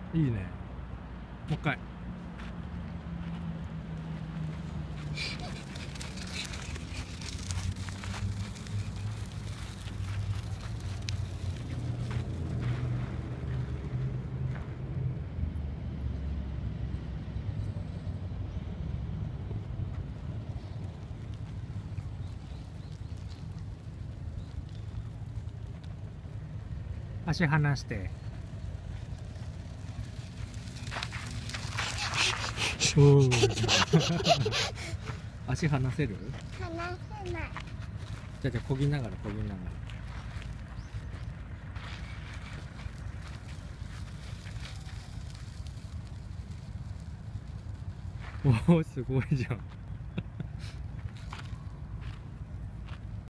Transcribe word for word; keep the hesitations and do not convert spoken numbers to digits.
いいね。もう一回。足離して。おお。足離せる？ 離せない。 じゃあじゃあ漕ぎながら漕ぎながら。おお、すごいじゃん。